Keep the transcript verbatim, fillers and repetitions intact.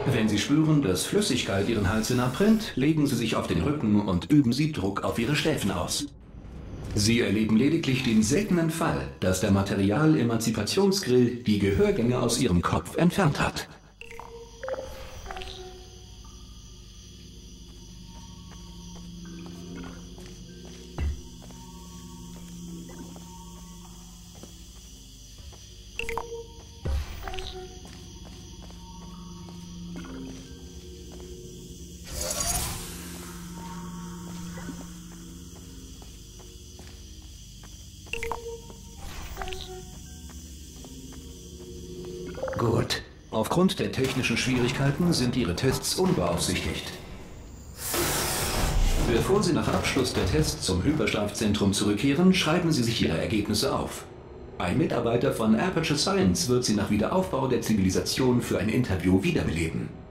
Wenn Sie spüren, dass Flüssigkeit Ihren Hals hinabbrennt, legen Sie sich auf den Rücken und üben Sie Druck auf Ihre Schläfen aus. Sie erleben lediglich den seltenen Fall, dass der Material-Emanzipationsgrill die Gehörgänge aus Ihrem Kopf entfernt hat. Gut. Aufgrund der technischen Schwierigkeiten sind Ihre Tests unbeaufsichtigt. Bevor Sie nach Abschluss der Tests zum Hyperschlafzentrum zurückkehren, schreiben Sie sich Ihre Ergebnisse auf. Ein Mitarbeiter von Aperture Science wird Sie nach Wiederaufbau der Zivilisation für ein Interview wiederbeleben.